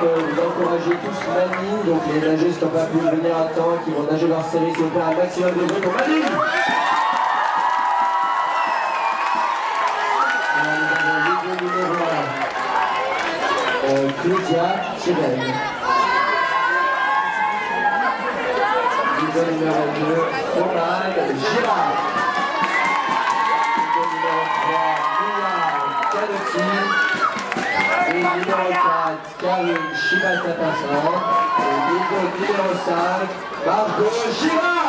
vous encourager tous Mani, donc les nageuses qui n'ont pas pu venir à temps, qui vont nager leur série, s'il vous plaît, un maximum de bruit pour Mani. Claudia Tirel. Leader numéro 2, Roman Girard. Leader numéro 3, Mia Canotti. Et numéro 4, Karine Shibata-Passan. Et leader numéro 5, Margot Girard.